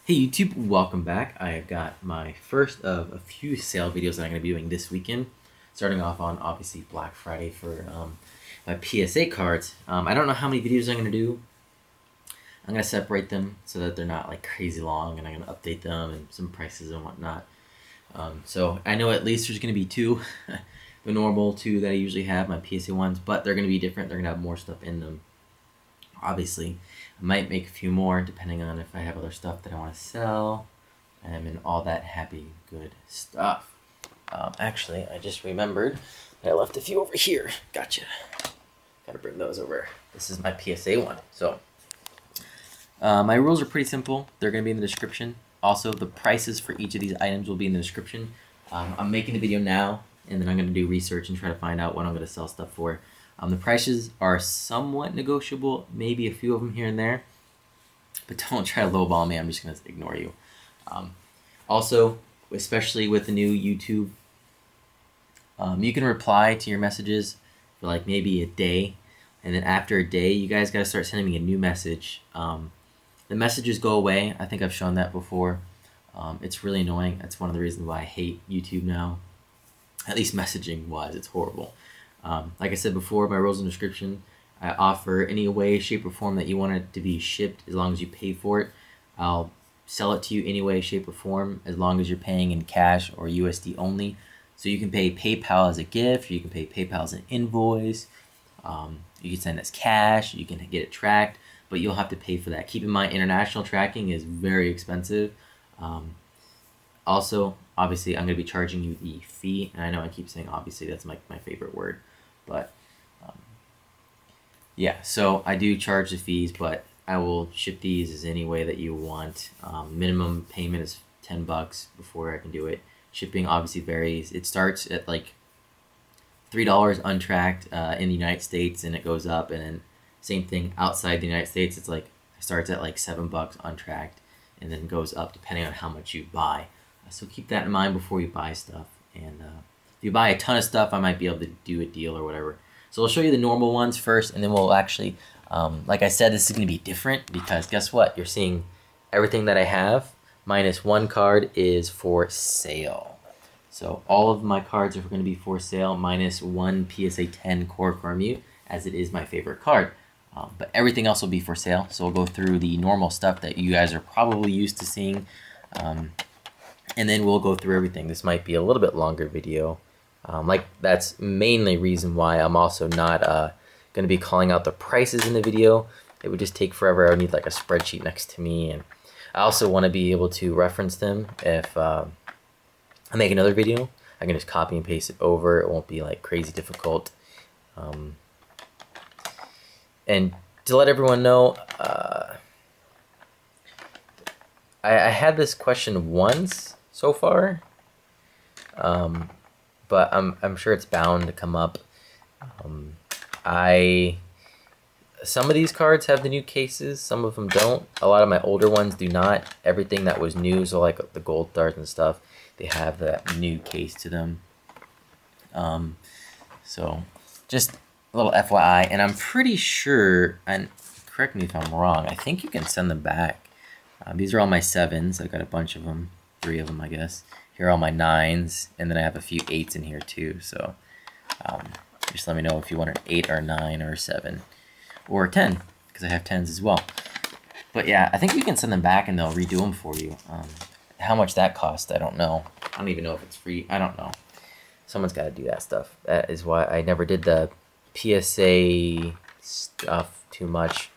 Hey YouTube, welcome back. I have got my first of a few sale videos that I'm going to be doing this weekend. Starting off on obviously Black Friday for my PSA cards. I don't know how many videos I'm going to do. I'm going to separate them so that they're not like crazy long, and I'm going to update them and some prices and whatnot. So I know at least there's going to be two, the normal two that I usually have, my PSA ones, but they're going to be different. They're going to have more stuff in them. Obviously, I might make a few more depending on if I have other stuff that I want to sell and all that happy good stuff. Actually, I just remembered that I left a few over here. Gotcha. Gotta bring those over. This is my PSA one. So my rules are pretty simple. They're going to be in the description. Also, the prices for each of these items will be in the description. I'm making the video now, and then I'm going to do research and try to find out what I'm going to sell stuff for. The prices are somewhat negotiable, maybe a few of them here and there, but don't try to lowball me. I'm just going to ignore you. Also, especially with the new YouTube, you can reply to your messages for like maybe a day, and then after a day, you guys got to start sending me a new message. The messages go away. I think I've shown that before. It's really annoying. That's one of the reasons why I hate YouTube now, at least messaging-wise. It's horrible. Like I said before, my rules in the description, I offer any way, shape, or form that you want it to be shipped as long as you pay for it. I'll sell it to you any way, shape, or form as long as you're paying in cash or USD only. So you can pay PayPal as a gift, or you can pay PayPal as an invoice. You can send us cash, you can get it tracked, but you'll have to pay for that. Keep in mind, international tracking is very expensive. Also, obviously, I'm going to be charging you the fee, and I know I keep saying obviously, that's my favorite word, but yeah, so I do charge the fees, but I will ship these as any way that you want. Minimum payment is $10 before I can do it. Shipping obviously varies. It starts at like $3 untracked in the United States, and it goes up, and then same thing outside the United States. It's like it starts at like $7 untracked, and then goes up depending on how much you buy. So keep that in mind before you buy stuff. And if you buy a ton of stuff, I might be able to do a deal or whatever. So I'll show you the normal ones first, and then we'll actually, like I said, this is going to be different because guess what? You're seeing everything that I have minus one card is for sale. So all of my cards are going to be for sale minus one PSA 10 Core Mute, as it is my favorite card. But everything else will be for sale. So we'll go through the normal stuff that you guys are probably used to seeing. And then we'll go through everything. This might be a little bit longer video. That's mainly reason why I'm also not going to be calling out the prices in the video. It would just take forever. I would need like a spreadsheet next to me. And I also want to be able to reference them if I make another video. I can just copy and paste it over. It won't be like crazy difficult. And to let everyone know, I had this question once so far, but I'm sure it's bound to come up. Some of these cards have the new cases, some of them don't. A lot of my older ones do not. Everything that was new, so like the gold stars and stuff, they have that new case to them. So just a little FYI, and I'm pretty sure, and correct me if I'm wrong, I think you can send them back. These are all my 7s. I've got a bunch of them, 3 of them, I guess. Here are all my 9s, and then I have a few 8s in here too. So just let me know if you want an 8 or 9 or 7 or a 10, because I have 10s as well. But yeah, I think you can send them back and they'll redo them for you. How much that costs, I don't know. I don't even know if it's free. I don't know. Someone's got to do that stuff. That is why I never did the PSA stuff too much.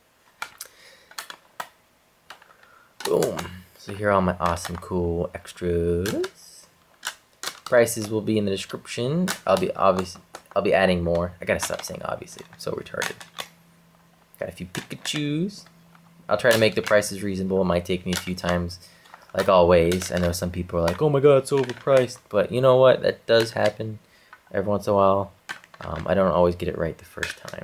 Boom. So here are all my awesome, cool extras. Prices will be in the description. I'll be adding more. I gotta stop saying obviously. I'm so retarded. Got a few Pikachus. I'll try to make the prices reasonable. It might take me a few times, like always. I know some people are like, "Oh my God, it's overpriced," but you know what? That does happen every once in a while. I don't always get it right the first time.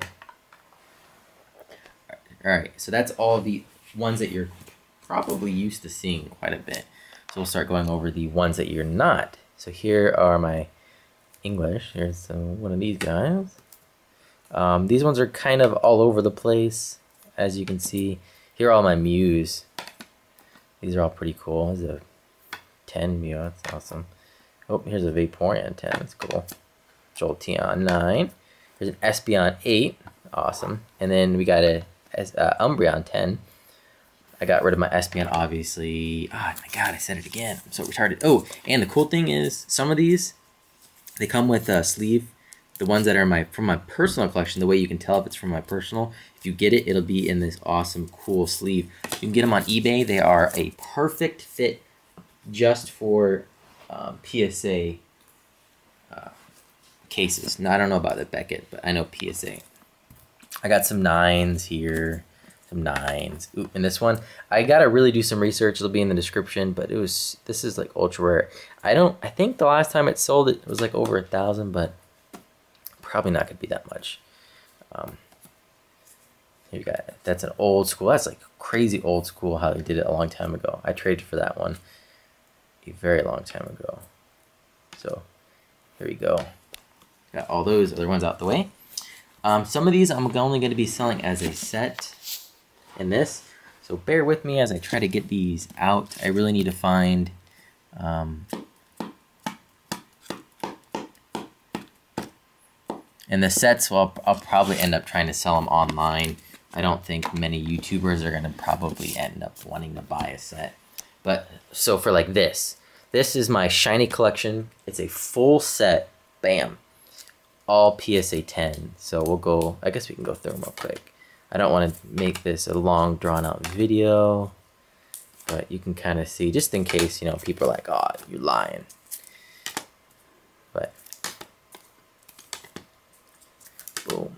All right. So that's all the ones that you're probably used to seeing quite a bit. So we'll start going over the ones that you're not. So here are my English. Here's one of these guys. These ones are kind of all over the place, as you can see. Here are all my Mews. These are all pretty cool. There's a 10 Mew, that's awesome. Oh, here's a Vaporeon 10, that's cool. Jolteon 9. There's an Espeon 8, awesome. And then we got a Umbreon 10. I got rid of my Espeon, obviously. Oh my god, I said it again. I'm so retarded. Oh, and the cool thing is, some of these, they come with a sleeve. The ones that are from my personal collection, the way you can tell if it's from my personal, if you get it, it'll be in this awesome, cool sleeve. You can get them on eBay. They are a perfect fit just for PSA cases. Now, I don't know about the Beckett, but I know PSA. I got some 9s here. Some 9s. Ooh, and this one, I gotta really do some research. It'll be in the description, but this is like ultra rare. I think the last time it sold, it was like over 1,000, but probably not gonna be that much. Here you got it. That's an old school. That's like crazy old school how they did it a long time ago. I traded for that one a very long time ago. So here we go. Got all those other ones out the way. Some of these I'm only going to be selling as a set in this. So bear with me as I try to get these out. I really need to find and the sets, well, I'll probably end up trying to sell them online. I don't think many YouTubers are going to probably end up wanting to buy a set. But, so for like this is my shiny collection. It's a full set, bam, all PSA 10. So we'll go, I guess we can go through them real quick. I don't want to make this a long drawn out video, but you can kind of see, just in case, you know, people are like, oh, you're lying. But, boom.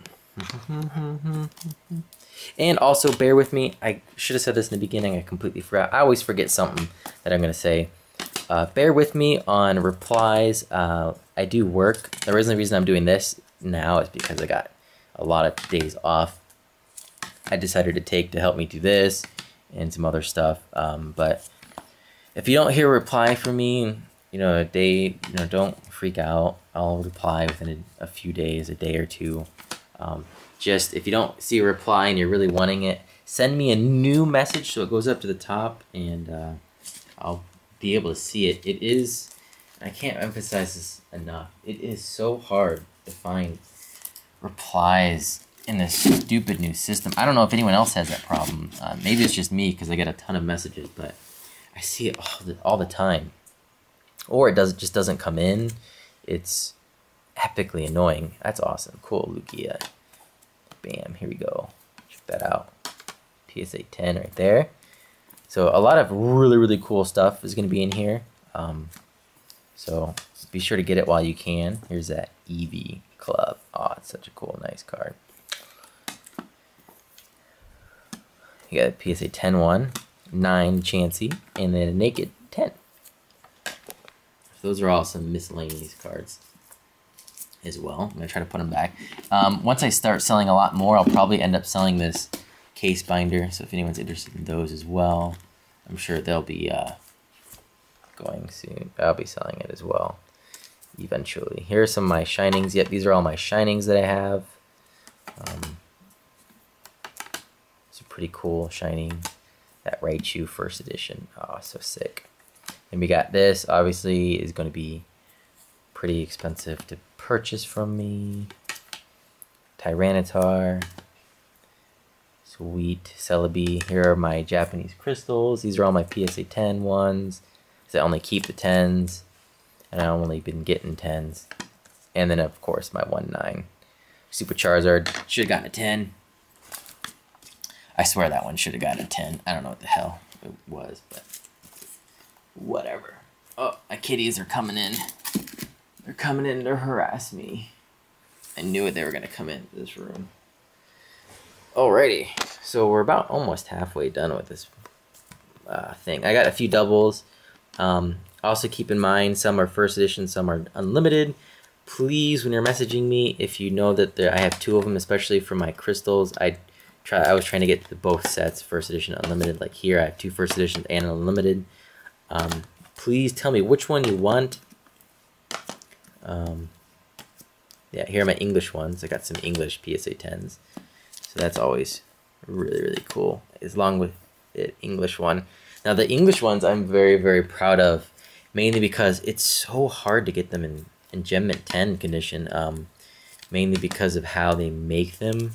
And also, bear with me. I should have said this in the beginning. I completely forgot. I always forget something that I'm going to say. Bear with me on replies. I do work. The reason I'm doing this now is because I got a lot of days off. I decided to take to help me do this and some other stuff. But if you don't hear a reply from me, you know, don't freak out. I'll reply within a few days, a day or two. Just if you don't see a reply and you're really wanting it, send me a new message so it goes up to the top, and I'll be able to see it. It is, I can't emphasize this enough, it is so hard to find replies in this stupid new system. I don't know if anyone else has that problem. Maybe it's just me because I get a ton of messages, but I see it all the time. Or it just doesn't come in. It's epically annoying. That's awesome. Cool, Lugia. Bam, here we go. Check that out. PSA 10 right there. So a lot of really cool stuff is going to be in here. So be sure to get it while you can. Here's that Eevee Club. Oh, it's such a cool, nice card. You got a PSA 10 one, 9 Chansey, and then a Naked 10. So those are all some miscellaneous cards as well. I'm going to try to put them back. Once I start selling a lot more, I'll probably end up selling this case binder. So if anyone's interested in those as well, I'm sure they'll be going soon. I'll be selling it as well eventually. Here are some of my shinings. Yep, these are all my shinings that I have. It's a pretty cool shining. That Raichu first edition. Oh, so sick. And we got this. Obviously, is going to be pretty expensive to purchase from me. Tyranitar. Sweet. Celebi. Here are my Japanese crystals. These are all my PSA 10 ones. Because I only keep the 10s. And I've only been getting 10s. And then, of course, my 1/9. Super Charizard. Should have gotten a 10. I swear that one should have gotten a 10. I don't know what the hell it was, but whatever. Oh, my kitties are coming in. They're coming in to harass me. I knew it, they were going to come into this room. Alrighty, so we're about almost halfway done with this thing. I got a few doubles. Also keep in mind, some are first edition, some are unlimited. Please, when you're messaging me, if you know that I have 2 of them, especially for my crystals, I was trying to get to both sets, first edition, unlimited. Like here, I have 2 first editions and an unlimited. Please tell me which one you want. Yeah, here are my English ones. I got some English PSA 10s. So that's always really cool. As long with the English one. Now the English ones I'm very, very proud of, mainly because it's so hard to get them in Gem Mint 10 condition, mainly because of how they make them.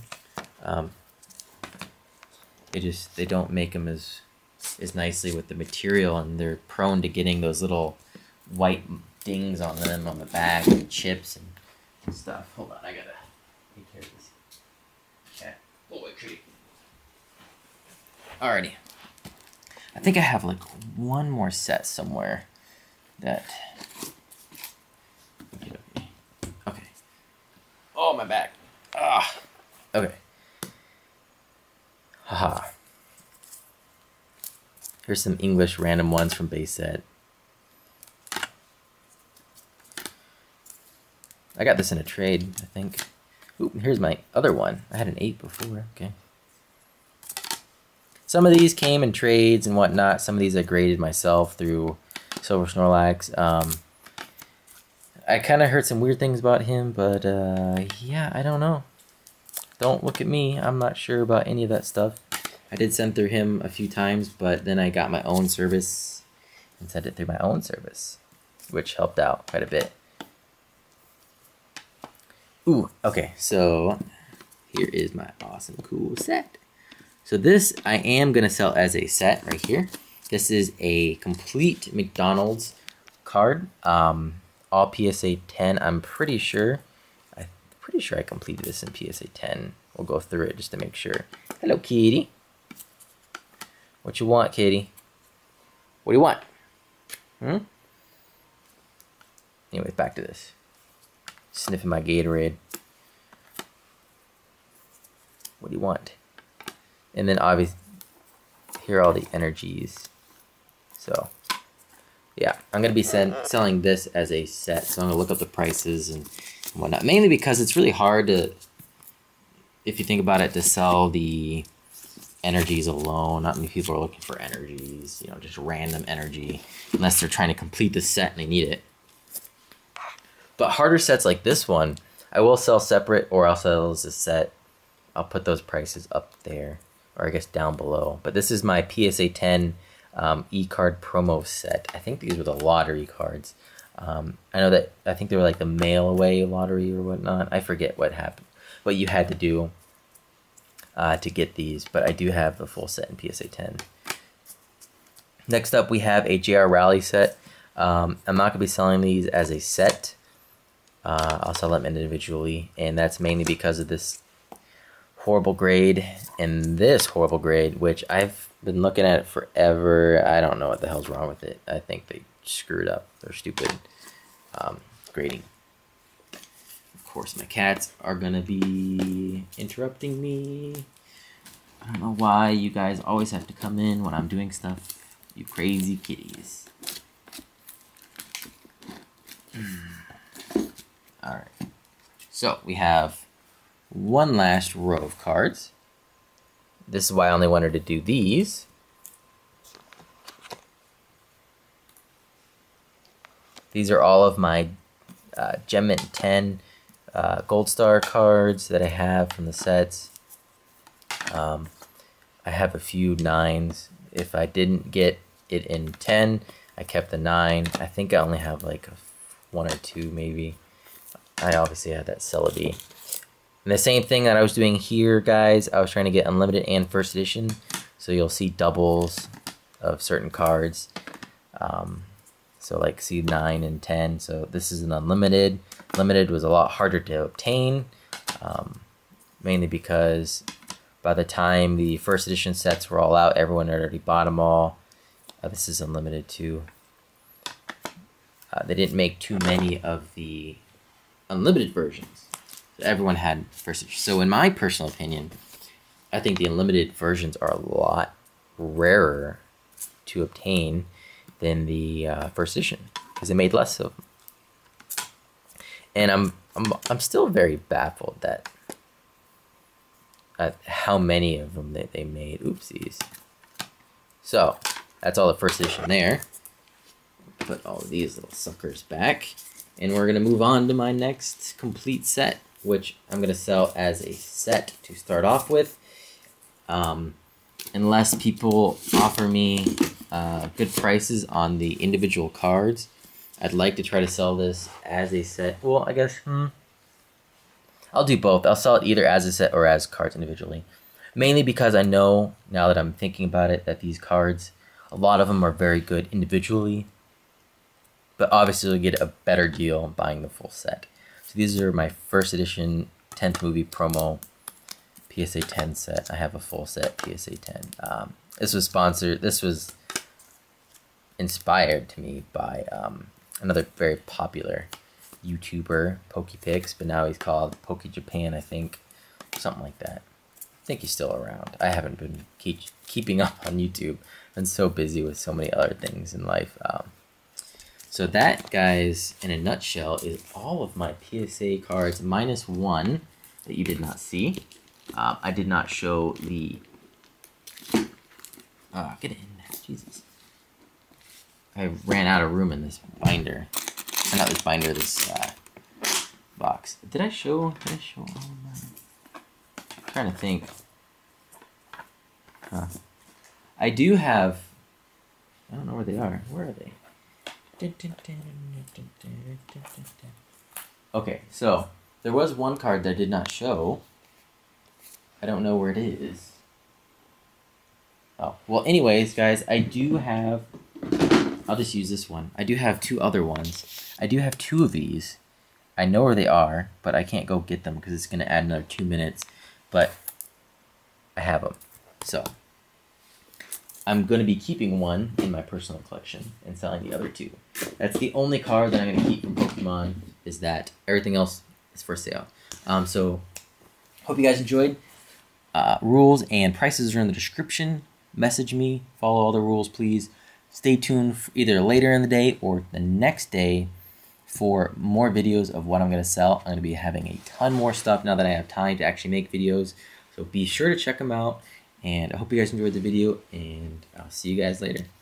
They don't make them as nicely with the material, and they're prone to getting those little white dings on them on the back and chips and stuff. Hold on, I gotta take care of this. Okay, pull away tree. Alrighty. I think I have like one more set somewhere that. Okay. Oh, my back. Ah. Okay. Haha. Here's some English random ones from base set. I got this in a trade, I think. Ooh, here's my other one. I had an 8 before. Okay. Some of these came in trades and whatnot. Some of these I graded myself through Silver Snorlax. I kind of heard some weird things about him, but yeah, I don't know. Don't look at me. I'm not sure about any of that stuff. I did send through him a few times, but then I got my own service and sent it through my own service, which helped out quite a bit. Ooh, okay, so here is my awesome, cool set. So this I am going to sell as a set right here. This is a complete McDonald's card. All PSA 10, I'm pretty sure. I'm pretty sure I completed this in PSA 10. We'll go through it just to make sure. Hello, kitty. What you want, kitty? What do you want? Anyways, back to this. Sniffing my Gatorade. What do you want? And then obviously, here are all the energies. So, yeah, I'm going to be selling this as a set. So I'm going to look up the prices and whatnot. Mainly because it's really hard to, if you think about it, to sell the energies alone. Not many people are looking for energies, you know, just random energy. Unless they're trying to complete the set and they need it. But harder sets like this one, I will sell separate, or I'll sell as a set. I'll put those prices up there, or I guess down below. But this is my PSA 10 e-card promo set. I think these were the lottery cards. I know that, I think they were like the mail away lottery or whatnot. I forget what happened, what you had to do to get these. But I do have the full set in PSA 10. Next up, we have a JR Rally set. I'm not going to be selling these as a set. I'll sell them individually, and that's mainly because of this horrible grade and this horrible grade, which I've been looking at it forever. I don't know what the hell's wrong with it. I think they screwed up. They're stupid grading. Of course, my cats are gonna be interrupting me. I don't know why you guys always have to come in when I'm doing stuff. You crazy kitties. Alright, so we have one last row of cards. This is why I only wanted to do these. These are all of my Gem Mint 10 Gold Star cards that I have from the sets. I have a few 9s. If I didn't get it in 10, I kept the 9. I think I only have like 1 or 2 maybe. I obviously had that Celebi. And the same thing that I was doing here, guys, I was trying to get unlimited and first edition. So you'll see doubles of certain cards. So like see 9 and 10. So this is an unlimited. Limited was a lot harder to obtain. Mainly because by the time the first edition sets were all out, everyone had already bought them all. This is unlimited too. They didn't make too many of the unlimited versions. Everyone had first edition. So in my personal opinion, I think the unlimited versions are a lot rarer to obtain than the first edition because they made less of them. And I'm still very baffled that at how many of them that they made. Oopsies. So that's all the first edition there. Put all of these little suckers back. And we're going to move on to my next complete set, which I'm going to sell as a set to start off with. Unless people offer me good prices on the individual cards. I'd like to try to sell this as a set. Well, I guess, I'll do both. I'll sell it either as a set or as cards individually. Mainly because I know, now that I'm thinking about it, that these cards, a lot of them are very good individually. But obviously you'll get a better deal buying the full set. So these are my first edition 10th movie promo PSA 10 set. I have a full set PSA 10. This was inspired to me by another very popular YouTuber, PokePix, but now he's called PokeJapan, I think. Something like that. I think he's still around. I haven't been keeping up on YouTube. I've been so busy with so many other things in life. So that, guys, in a nutshell, is all of my PSA cards, minus one that you did not see. I did not show the... get it in there, Jesus. I ran out of room in this binder. Or not this binder, this box. Did I show all of mine? I'm trying to think. I do have... I don't know where they are. Where are they? Okay, so there was one card that I did not show. I don't know where it is. Oh, well, anyways, guys, I do have... I'll just use this one. I do have two other ones. I do have two of these. I know where they are, but I can't go get them because it's going to add another 2 minutes. But I have them. So I'm going to be keeping one in my personal collection and selling the other two. That's the only card that I'm going to keep from Pokemon, is that. Everything else is for sale. So hope you guys enjoyed. Rules and prices are in the description. Message me. Follow all the rules, please. Stay tuned for either later in the day or the next day for more videos of what I'm going to sell. I'm going to be having a ton more stuff now that I have time to actually make videos. So be sure to check them out. And I hope you guys enjoyed the video, and I'll see you guys later.